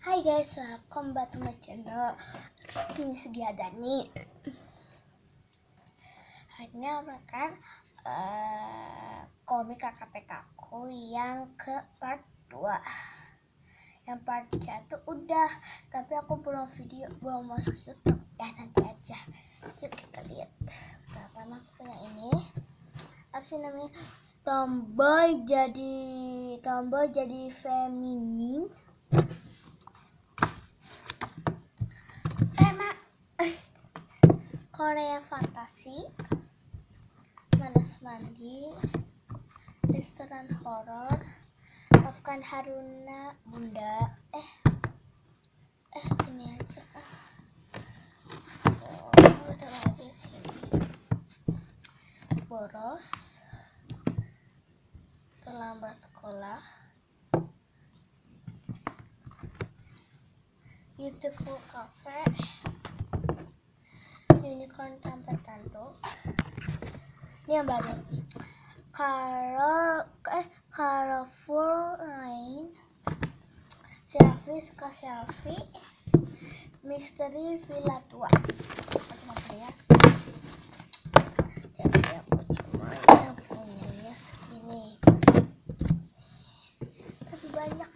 Hai guys, welcome back to my channel. Ini Sugiadani. Hari ini akan komik kkpk aku yang ke part 2. Yang part 1 udah, tapi aku belum masuk YouTube. Ya nanti aja. Yuk kita lihat. Pertama aku punya ini. Apa sih namanya? Tomboy jadi feminin. Korea fantasi, manas mandi, restoran horor, Afgan Haruna Bunda. Ini aja. Taruh aja sini. Boros, terlambat sekolah, beautiful cafe, unicorn tanpa tanduk. Ini yang baru. Colorful line. Selfie suka selfie. Misteri villa tua. Macam-macam ya. Jadi aku cuma punyanya segini. Tapi banyak.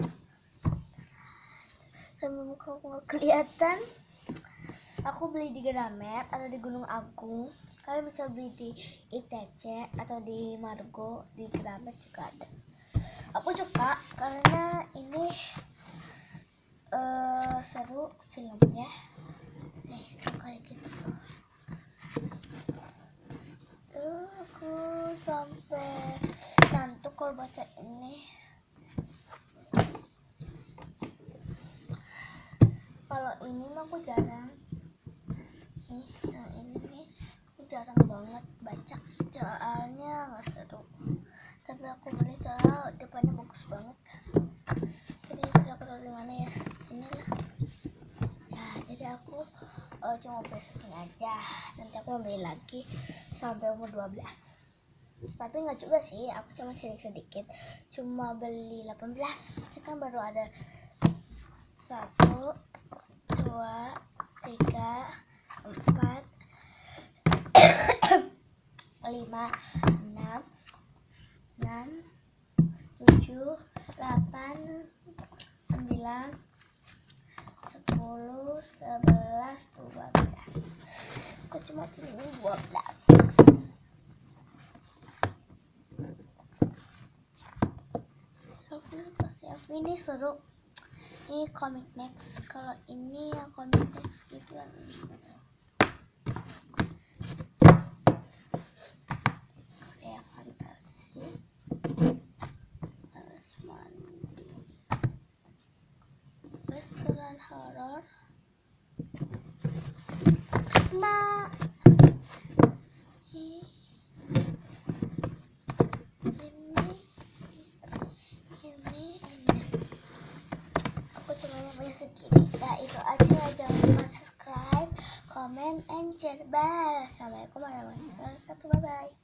Sampai muka aku nggak kelihatan. Aku beli di Gramet atau di Gunung Agung. Kalian bisa beli di ITC atau di Margo, di Gramet juga ada. Aku suka karena ini seru filmnya. Nih, kayak gitu tuh. Aku sampai ngantuk kalau baca ini. Kalau ini mah aku jarang. Yang ini nih aku jarang banget baca, soalnya nggak seru. Tapi aku beli soalnya depannya bagus banget. Jadi aku taruh di mana ya? Ini lah. Ya, jadi aku cuma beli segini aja. Nanti aku beli lagi sampai umur 12. Tapi nggak juga sih, aku cuma sedikit. Cuma beli 18. Ini kan baru ada 1, 2, 3, 4, 5, 6, 7, 8, 9, 10, 11, 12. Aku cuma pilih 12. Ini seru. Ini Komik Next. Kalau ini yang Komik Next gitu yang ini. Korea fantasi, manas mandi, restoran horor, ini. Aku cuma punya segini. Ya itu aja. Jangan lupa subscribe, comment, and share. Bye. Assalamualaikum warahmatullahi wabarakatuh. Bye bye.